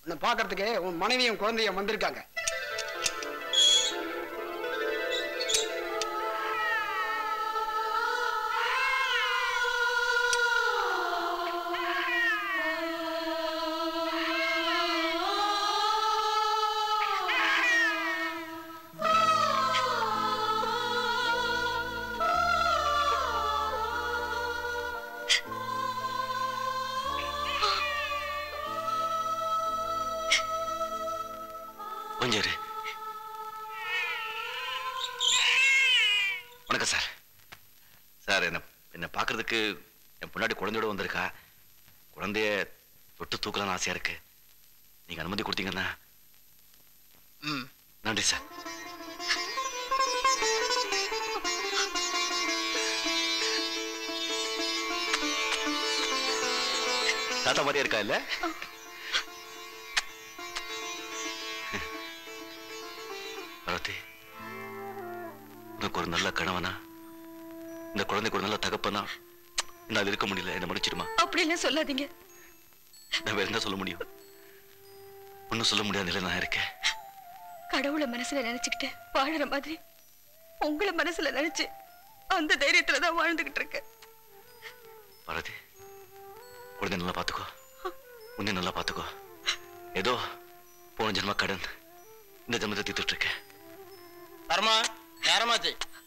உன்னை பார்க்கறதுக்கு உன் மனைவியும் குழந்தையும் வந்திருக்காங்க. வணக்கம் சார். சார் என்ன பார்க்கறதுக்கு என் முன்னாடி குழந்தையோட வந்திருக்கா. குழந்தைய தொட்டு தூக்கலான்னு ஆசையா இருக்கு. நீங்க அனுமதி கொடுத்தீங்கன்னா. நன்றி சார். தாத்தா மாதிரியா இருக்கா இல்ல? பார்வதி, உனக்கு ஒரு நல்ல கணவனா, இந்த குழந்தைக்கு ஒரு நல்ல தகப்பனா என்னால் இருக்க முடியல. என்ன மன்னிச்சிடுமா? அப்படி எல்லாம் சொல்லாதீங்க. நான் வேற என்ன சொல்ல முடியும்? ஒன்னும் சொல்ல முடியாத நிலை நான் இருக்கேன். கடவுளை மனசுல நினைச்சுக்கிட்டு வாழற மாதிரி உங்களை மனசுல நினைச்சு அந்த தைரியத்துலதான் வாழ்ந்துகிட்டு இருக்கேன். பார்வதி, குழந்தை நல்லா பாத்துக்கோ, உன்னை நல்லா பாத்துக்கோ. ஏதோ போன ஜென்ம கடன் இந்த ஜென்மத்தை தீர்த்துட்டு இருக்கேன். தர்மா, நேரமாச்சு.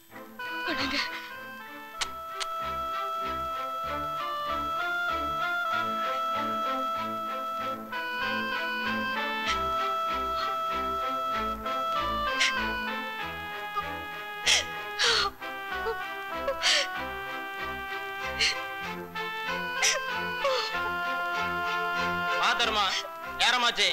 தர்மா, நேரமாச்சு.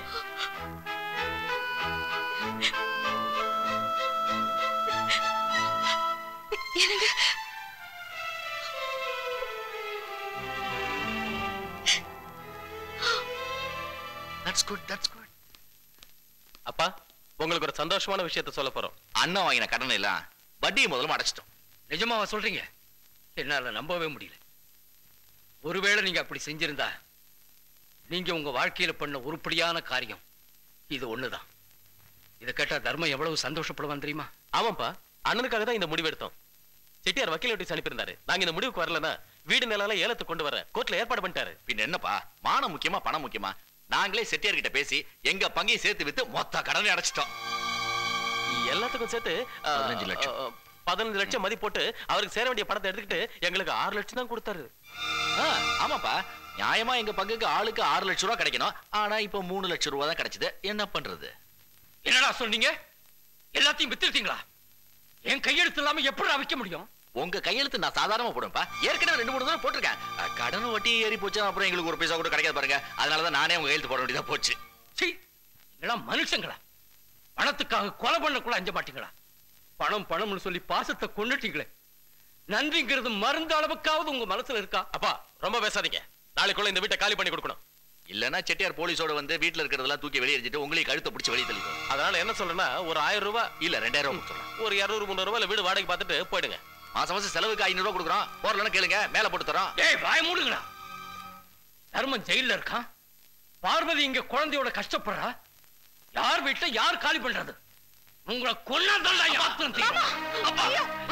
அப்பா, உங்களுக்கு ஒரு சந்தோஷமான விஷயத்தை சொல்ல போறோம். அண்ணன் வாங்கின கடனை எல்லாம் வட்டியை முதல்ல அடைச்சிட்டோம். நிஜமாவா சொல்றீங்க? என்னால நம்பவே முடியல. ஒருவேளை நீங்க அப்படி செஞ்சிருந்தா நீங்க உங்க வாழ்க்கையில பண்ண உருப்படியான காரியம் இது ஒண்ணுதான். இதை கேட்டா தர்மம் எவ்வளவு சந்தோஷப்படுவான் தெரியுமா? ஆமாப்பா, அண்ணனுக்காக தான் இந்த முடிவு எடுத்தோம். செட்டியார் வக்கீல் நோட்டீஸ் அனுப்பியிருந்தாரு. நாங்க இந்த முடிவுக்கு வரலன்னா வீடு நிலம் ஏலத்துக்கு கொண்டு வர கோர்ட்ல ஏற்பாடு பண்ணிட்டாரு. பின்ன என்னப்பா, மானம் முக்கியமா பணம் முக்கியமா? நாங்களே செட்டியார் கிட்ட பேசி எங்க பங்கையும் சேர்த்து வித்து மொத்த கடனை அடைச்சிட்டோம். எல்லாத்துக்கும் சேர்த்து 15 லட்சம் 15 லட்சம் மதி போட்டு அவருக்கு சேர வேண்டிய பணத்தை எடுத்துக்கிட்டு எங்களுக்கு 6 லட்சம் தான் கொடுத்தாரு. ஆமாப்பா, நியாயமா எங்க பங்குக்கு ஆளுக்கு 6 லட்சம் ரூபாய் கிடைக்கணும். ஆனா இப்ப 3 லட்சம் ரூபாய் தான் கிடைச்சது. என்ன பண்றது? என்னடா சொன்னீங்க? எல்லாத்தையும் வித்துட்டீங்களா? என் கையெழுத்து இல்லாம எப்படி வைக்க முடியும்? உங்க கையெழுத்து நான் சாதாரணமா போடும்பா. ஏற்கனவே 2-3 தடவை போட்டிருக்கேன். கடன் வட்டி ஏறி போச்சு, அப்புறம் எங்களுக்கு ஒரு பைசா கூட கிடைக்காது பாருங்க. அதனாலதான் நானே உங்க கையெழுத்து போட வேண்டியதா போச்சு. இதெல்லாம் மனுஷங்களா? பணத்துக்காக கொலை பண்ண கூட அஞ்ச மாட்டீங்களா? பணம் பணம்னு சொல்லி பாசத்தை கொண்டுட்டீங்களே. நன்றிங்கிறது மருந்து அளவுக்காவது உங்க மனசுல இருக்கா? அப்பா, ரொம்ப பேசாதீங்க. நாளைக்குள்ள இந்த வீட்டை காலி பண்ணி கொடுக்கணும். இல்லன்னா செட்டியார் போலீஸோட வந்து வீட்டுல இருக்கிறதெல்லாம் தூக்கி வெளியே எரிஞ்சிட்டு உங்களுக்கு கழுத்தை பிடிச்சி வெளியே தள்ளிடும். அதனால என்ன சொல்றேன்னா, ஒரு 1000 ரூபாய் இல்ல 2000 ரூபாய் கொடுத்துறேன். ஒரு 200-300 ரூபாய் வீடு வாடகை பார்த்துட்டு போயிடுங்க. மாசம் மாசம் செலவுக்கு 500 ரூபாய் கொடுக்குறோம். போறலன்னு கேளுங்க, மேல போட்டு தரோம். ஏய், வாய் மூடுங்கடா. தர்மன் ஜெயில இருக்கான். பார்வதி இங்க குழந்தையோட கஷ்டப்படுறா. யார் வீட்டை யார் காலி பண்றது? உங்களை கொன்னாதான் மாமா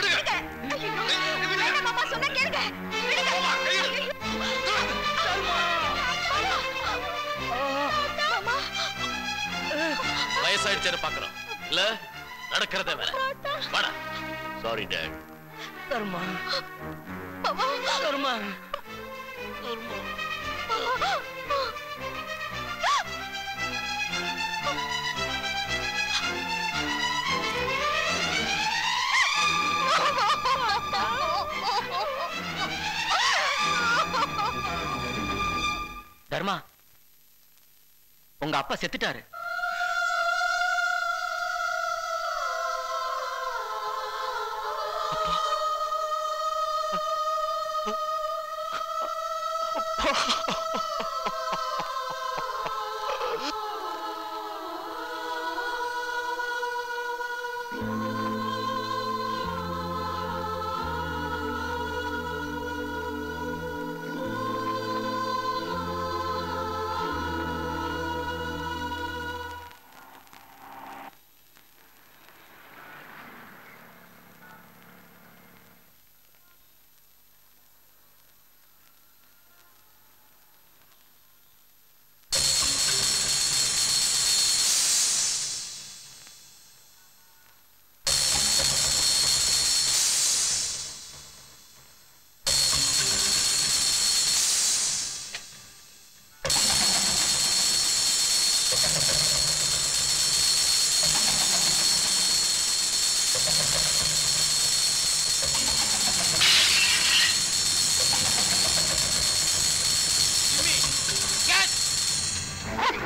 சொன்னா கேளுங்க. வயசாயிடுச்சு பாக்குறோம் இல்ல, நடக்கிறத வேற. வாடா. Sorry dot. தர்மா, தர்மா, தர்மா, உங்க அப்பா செத்துட்டாரு.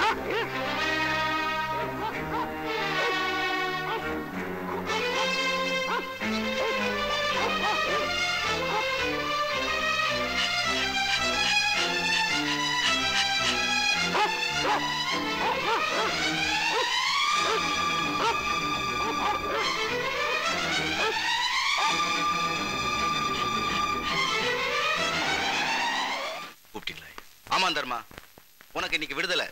கூப்பிட்டீங்களா? ஆமா தர்மா, உனக்கு இன்னைக்கு விடுதலை.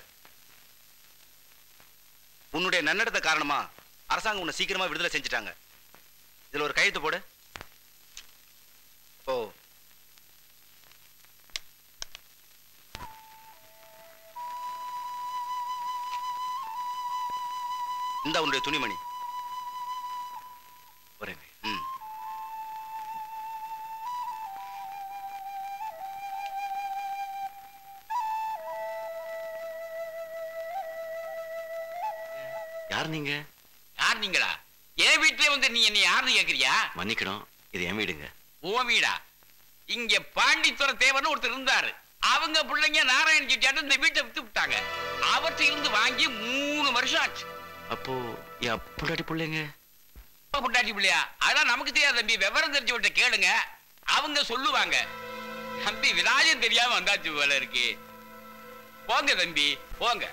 உன்னுடைய நன்னடத்த காரணமா அரசாங்கம் உன்னை சீக்கிரமா விடுதலை செஞ்சுட்டாங்க. இதுல ஒரு கையெழுத்து போடு. ஓ, இந்த உன்னுடைய துணிமணி. வரேங்க. யார் நீங்க? யார் நீங்களா? என் வீட்டுல வந்து நீ என்ன யாருன்னு கேக்குறியா? மன்னிக்கணும், இது என் வீடுங்க. ஓ வீடா? இங்க பாண்டித்துறை தேவர்னு ஒருத்தர் இருந்தாரு. அவங்க பிள்ளைங்க நாராயண செட்டியார் இந்த வீட்டை வித்து விட்டாங்க. அவர்கிட்ட இருந்து வாங்கி 3 வருஷம் ஆச்சு. அப்போ என் பொண்டாட்டி பிள்ளைங்க? பொண்டாட்டி பிள்ளையா? அதான் நமக்கு தெரியாது தம்பி. விவரம் தெரிஞ்சவட்ட கேளுங்க, அவங்க சொல்லுவாங்க. தம்பி விராஜம் தெரியாம வந்தாச்சு போல இருக்கு. போங்க தம்பி போங்க.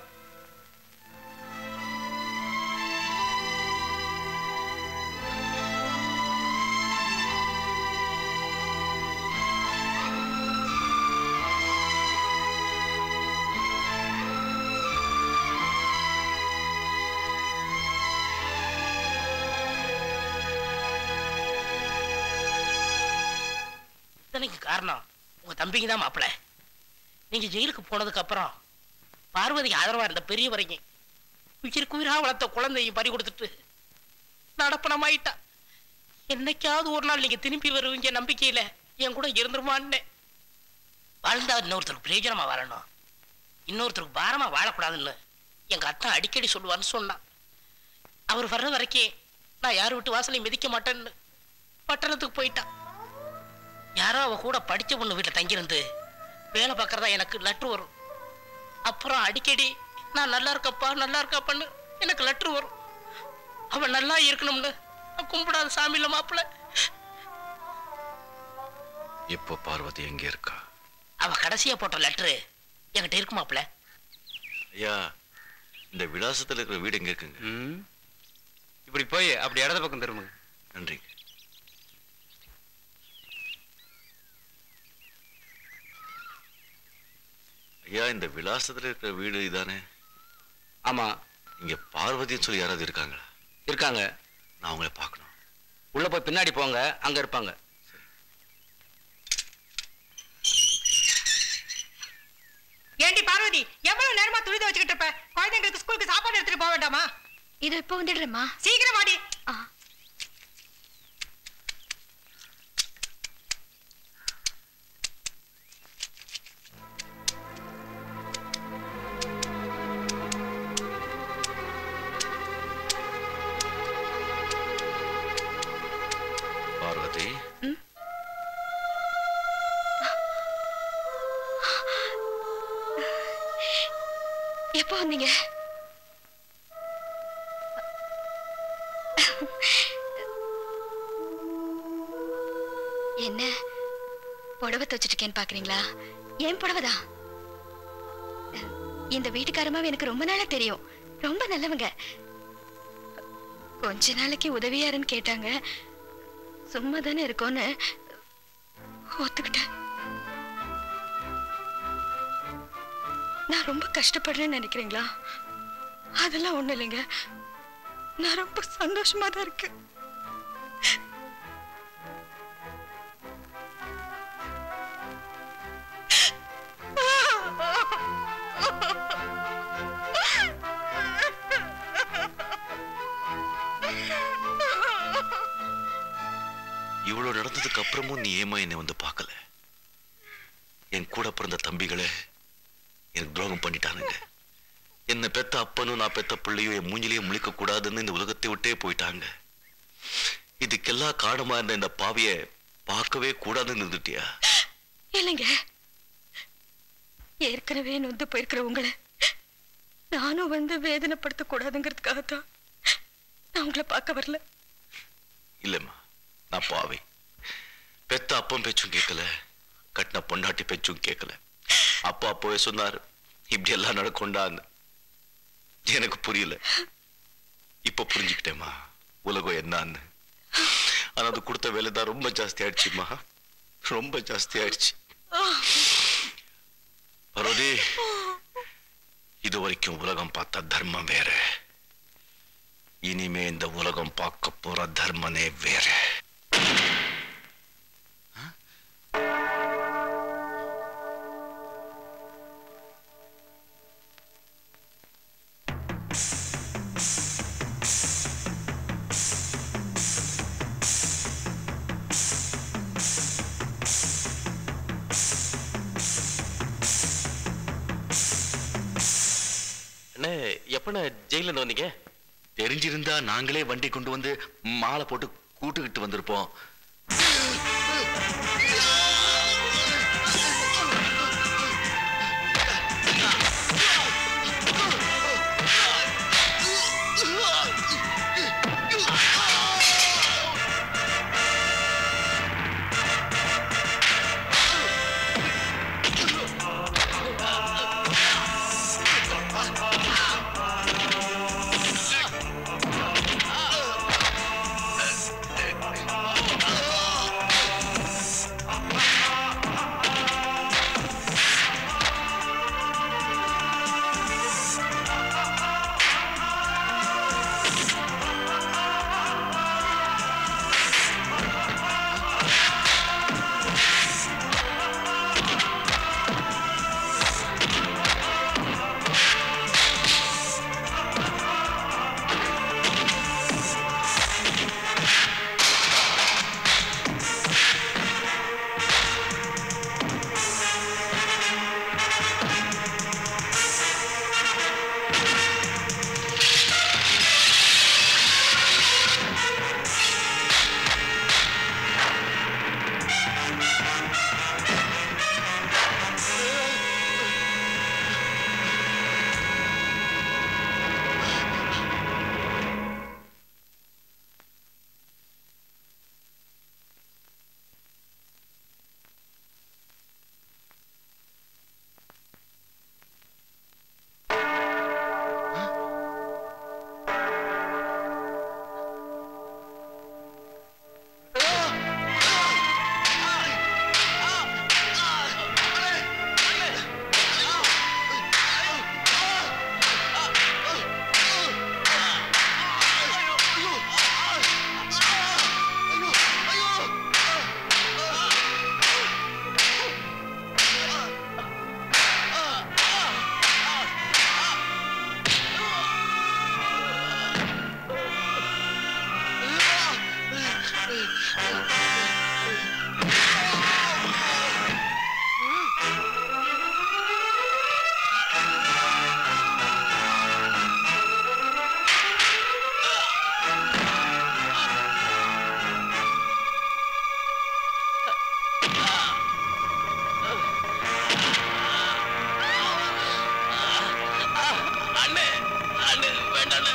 காரணம் உங்க தம்பிக்கு தான் மாப்பிள்ள. நீங்க ஜெயிலுக்கு போனதுக்கு அப்புறம் பார்வதிக்கு ஆதரவா இருந்த பெரிய வரைக்கும் உயிருக்கு உயிரா வளர்த்த குழந்தையும் பறி கொடுத்துட்டு நடப்பணமாயிட்டா. என்னைக்காவது ஒரு நாள் நீங்க திரும்பி வருவீங்க நம்பிக்கையில என் கூட இருந்துருமான்னு. வாழ்ந்தா இன்னொருத்தருக்கு பிரயோஜனமா வாழணும், இன்னொருத்தருக்கு பாரமா வாழக்கூடாதுன்னு எங்க அத்தா அடிக்கடி சொல்லுவான்னு சொன்னான். அவர் வர்ற வரைக்கும் நான் யார் விட்டு வாசலையும் மிதிக்க மாட்டேன்னு பட்டணத்துக்கு போயிட்டான். யாரோ அவ கூட படிச்ச பொண்ணு வீட்டுல தங்கியிருந்து வேலை பார்க்கறதா எனக்கு லெட்டர் வரும். அப்புறம் அடிக்கடி நான் நல்லா இருக்கப்பா நல்லா இருக்காப்பான்னு எனக்கு லெட்டர் வரும். அவன் நல்லா இருக்கணும்னு கும்பிடாத சாமி இல்ல மாப்பிள்ள. இப்போ பார்வதி எங்க இருக்கா? அவ கடைசியா போட்ட லெட்டரு என்கிட்ட இருக்கு மாப்பிள்ள. ஐயா, இந்த விலாசத்துல இருக்கிற வீடு எங்க இருக்குங்க? இப்படி போய் அப்படி இடது பக்கம் திரும்புங்க. நன்றிங்க. ஐயா, இந்த விலாசத்துல இருக்கிற வீடு இதானே? ஆமா. இங்க பார்வதின்னு சொல்லி யாராவது இருக்காங்களா? இருக்காங்க. நான் அவங்கள பார்க்கணும். உள்ள போய் பின்னாடி போங்க, அங்க இருப்பாங்க. ஏண்டி பார்வதி, எவ்வளவு நேரமா துணி துவைச்சுக்கிட்டு இருப்ப? குழந்தைங்களுக்கு ஸ்கூலுக்கு சாப்பாடு எடுத்துட்டு போக வேண்டாமா? இது இப்ப வந்துடுறேம்மா. சீக்கிரம் வாடி. பார்வதி, எப்போ வந்தீங்க? என்ன புடவை துவச்சிட்டு இருக்கேன்னு பாக்குறீங்களா? ஏன் புடவைதான். இந்த வீட்டுக்காரமாவை எனக்கு ரொம்ப நாளா தெரியும். ரொம்ப நல்லவங்க. கொஞ்ச நாளைக்கு உதவியாருன்னு கேட்டாங்க. சும்மா தானே இருக்கோன்னு ஒத்துக்கிட்டேன். நான் ரொம்ப கஷ்டப்படுறேன்னு நினைக்கிறீங்களா? அதெல்லாம் ஒண்ணு இல்லைங்க. நான் ரொம்ப சந்தோஷமா தான் இருக்கேன். இவ்வளவு நடந்ததுக்கு அப்புறமும் நீ ஏமா என்னை வந்து பார்க்கல? என் கூட பிறந்த தம்பிகளை எனக்கு துரோகம் பண்ணிட்டானுங்க. என்னை பெத்த அப்பனும் நான் பெத்த பிள்ளையும் என் மூஞ்சிலேயே முழிக்க கூடாதுன்னு இந்த உலகத்தை விட்டே போயிட்டாங்க. இதுக்கெல்லாம் காரணமா இருந்த இந்த பாவிய பார்க்கவே கூடாதுன்னு இருந்துட்டியா? இல்லைங்க, ஏற்கனவே நொந்து போயிருக்கிற உங்களை நானும் வந்து வேதனைப்படுத்த கூடாதுங்கிறதுக்காகத்தான் நான் உங்களை பார்க்க வரல. இல்லம்மா, நான் பாவி. பெத்த அப்பம் பேச்சும் கேட்கல, கட்டின பொண்டாட்டி பேச்சும் கேட்கல. அப்பா அப்போவே சொன்னாரு இப்படி எல்லாம் நடக்கும்டான்னு. எனக்கு புரியல. இப்ப புரிஞ்சுக்கிட்டேம்மா உலகம் என்னன்னு. ஆனா அது கொடுத்த வேலை தான் ரொம்ப ஜாஸ்தி ஆயிடுச்சுமா, ரொம்ப ஜாஸ்தி ஆயிடுச்சு. பார்வதி, இது வரைக்கும் உலகம் பார்த்த தர்மம் வேற, இனிமே இந்த உலகம் பார்க்க போற தர்மனே வேற. எப்ப ஜெயில வந்தீங்க? தெரிஞ்சிருந்தா நாங்களே வண்டி கொண்டு வந்து மாலை போட்டு கூட்டுக்கிட்டு வந்திருப்போம். வேண்டாம்